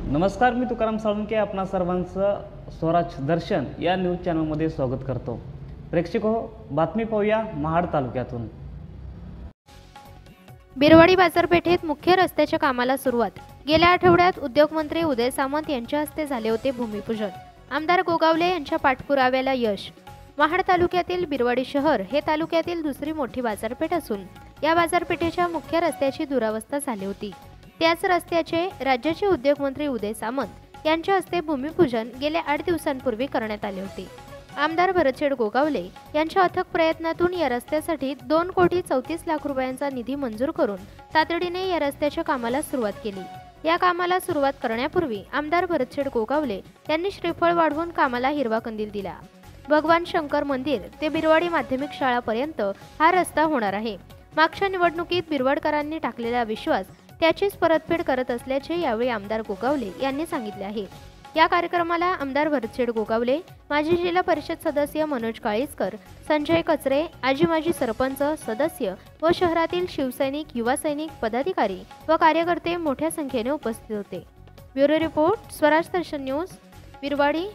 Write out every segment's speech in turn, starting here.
नमस्कार, मी तुकाराम साळुंके आपणा सर्वांचं स्वराज दर्शन या न्यूज चॅनलमध्ये स्वागत करतो। प्रेक्षक हो, बातमी पाहूया महाड तालुक्यातून। बिरवाडी बाजारपेठेत मुख्य रस्त्याच्या कामाला सुरुवात। गेल्या आठवड्यात उद्योगमंत्री उदय सामंत यांच्या हस्ते झाले होते भूमिपूजन। आमदार गोगावले यांच्या पाठपुराव्याला यश। महाड तालुक्यातील बिरवाडी शहर हे तालुक्यातील दुसरी मोठी बाजारपेठ असून या बाजारपेठेच्या मुख्य रस्त्याची दुरावस्था झाली होती। त्याच रस्त्याचे राज्याचे उद्योगमंत्री उदय सामंत यांच्या हस्ते भूमिपूजन गेल्या 8 दिवसांपूर्वी करण्यात आले होते। आमदार भरतशेठ गोगावले यांच्या अथक प्रयत्नातून या रस्त्यासाठी 2,34,00,000 रुपयांचा निधी मंजूर करून तातडीने या रस्त्याच्या कामाला सुरुवात केली। या कामाला सुरुवात करण्यापूर्वी आमदार भरतशेठ गोगावले यांनी श्रीफळ वाढवून कामाला हिरवा कंदील दिला। भगवान शंकर मंदिर ते बिरवाडी माध्यमिक शाळापर्यंत हा रस्ता होणार आहे। मागच्या निवडणुकीत बिरवाडकरांनी टाकलेला विश्वास त्याचीच परतफेड करत असल्याचे यावेळी आमदार गोगावले यांनी सांगितले आहे। या कार्यक्रमाला आमदार भरतशेठ गोगावले, माजी जिल्हा परिषद सदस्य मनोज काळीजकर, संजय कचरे, आजी माजी सरपंच सदस्य व शहरातील शिवसैनिक, युवा सैनिक, पदाधिकारी व कार्यकर्ते मोठ्या संख्येने उपस्थित होते। Bureau report, Swaraj Darshan news, Birwadi,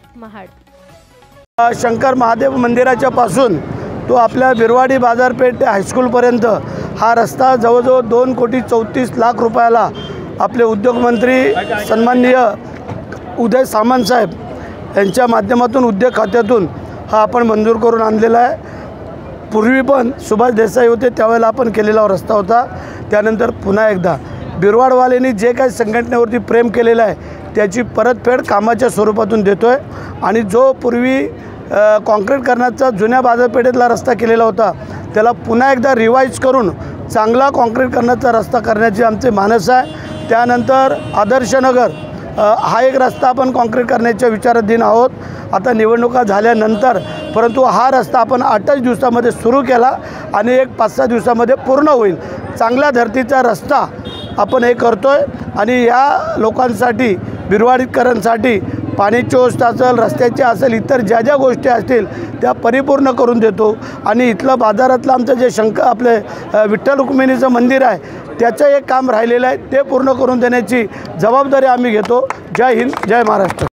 Mahad. Shankar Mahadev मंदिराच्या पासून तो आपल्या बिरवाडी बाजारपेठ हायस्कूलपर्यंत हा रस्ता जवळजवळ 2,34,00,000 रुपयाला आपले उद्योगमंत्री सन्माननीय उदय सामंत साहेब यांच्या माध्यमातून उद्योग खात्यातून हा आपण मंजूर करून आणलेला आहे। पूर्वी पण सुभाष देसाई होते त्यावेळेला आपण केलेला रस्ता होता। त्यानंतर पुन्हा एकदा बिरवाडवाल्यांनी जे काही संघटनेवरती प्रेम केलेलं आहे त्याची परतफेड कामाच्या स्वरूपातून देतोय। आणि जो पूर्वी कॉन्क्रीट करण्याचा जुन्या बाजारपेठेतला रस्ता केलेला होता त्याला पुन्हा एकदा रिवाइज करून चांगला कॉन्क्रीट करण्याचा रस्ता करण्याचे आमचे मानस आहे। त्यानंतर आदर्शनगर हा एक रस्ता आपण कॉन्क्रीट करण्याच्या विचाराधीन आहोत आता निवडणुका झाल्यानंतर, परंतु हा रस्ता आपण 8च दिवसामध्ये सुरू केला आणि एक 5-6 दिवसामध्ये पूर्ण होईल। चांगल्या धर्तीचा रस्ता आपण हे करतोय आणि या लोकांसाठी, बिरवाडीकरांसाठी पाण्याची व्यवस्था असेल, रस्त्याची असेल, इतर ज्या ज्या गोष्टी असतील त्या परिपूर्ण करून देतो। आणि इथलं बाजारातलं आमचं जे आपले विठ्ठल रुक्मिणीचं मंदिर आहे त्याचं एक काम राहिलेलं आहे ते पूर्ण करून देण्याची जबाबदारी आम्ही घेतो। जय हिंद, जय महाराष्ट्र।